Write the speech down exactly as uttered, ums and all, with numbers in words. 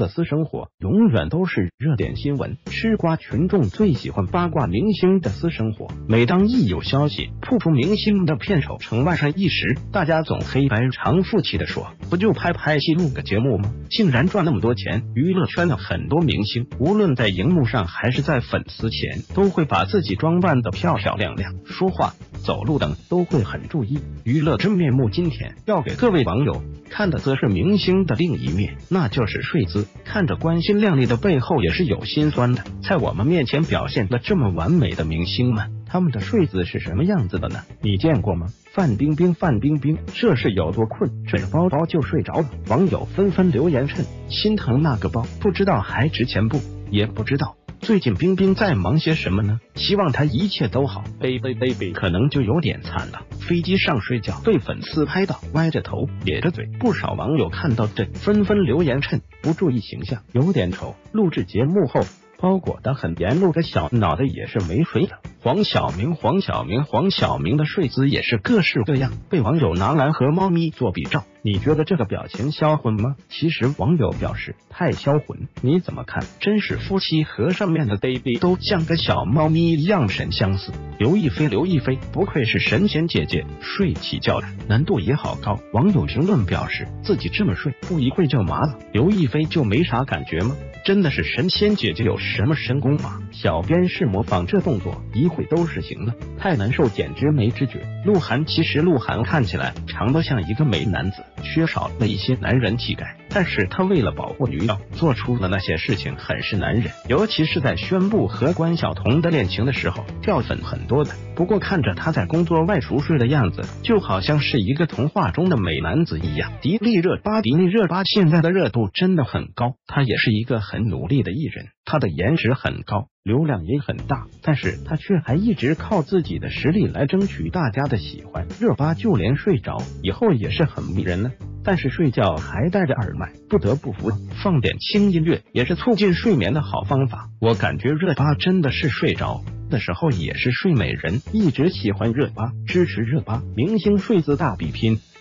的私生活永远都是热点新闻，吃瓜群众最喜欢八卦明星的私生活。每当一有消息曝出明星的片酬成万上亿时，大家总黑白长负气的说，不就拍拍戏录个节目吗？竟然赚那么多钱。娱乐圈的很多明星，无论在荧幕上还是在粉丝前，都会把自己装扮得漂漂亮亮，说话走路等都会很注意娱乐真面目。今天要给各位网友看的则是明星的另一面，那就是睡姿。看着光鲜亮丽的背后也是有心酸的，在我们面前表现的这么完美的明星们，他们的睡姿是什么样子的呢？你见过吗？范冰冰范冰冰这是有多困，枕包包就睡着了。网友纷纷留言称心疼那个包，不知道还值钱不，也不知道最近冰冰在忙些什么呢？希望她一切都好。baby baby 可能就有点惨了，飞机上睡觉被粉丝拍到歪着头咧着嘴，不少网友看到这纷纷留言称不注意形象，有点丑。录制节目后包裹得很严，露个小脑袋也是没睡的。黄晓明黄晓明黄晓明的睡姿也是各式各样，被网友拿来和猫咪做比照。你觉得这个表情销魂吗？其实网友表示太销魂，你怎么看？真是夫妻和上面的 baby 都像个小猫咪一样神相似。刘亦菲刘亦菲不愧是神仙姐姐，睡起觉来难度也好高。网友评论表示自己这么睡不一会就麻了，刘亦菲就没啥感觉吗？真的是神仙姐姐有什么神功吗？小编是模仿这动作一会都是行了，太难受简直没知觉。鹿晗其实鹿晗看起来长得像一个美男子，缺少了一些男人气概，但是他为了保护女友做出了那些事情，很是男人。尤其是在宣布和关晓彤的恋情的时候，掉粉很多的。不过看着他在工作外熟睡的样子，就好像是一个童话中的美男子一样。迪丽热巴迪丽热巴现在的热度真的很高，他也是一个很努力的艺人，他的颜值很高，流量也很大，但是他却还一直靠自己的实力来争取大家的喜欢。热巴就连睡着以后也是很迷人呢，但是睡觉还戴着耳麦，不得不服，放点轻音乐也是促进睡眠的好方法。我感觉热巴真的是睡着的时候也是睡美人，一直喜欢热巴，支持热巴。明星睡姿大比拼，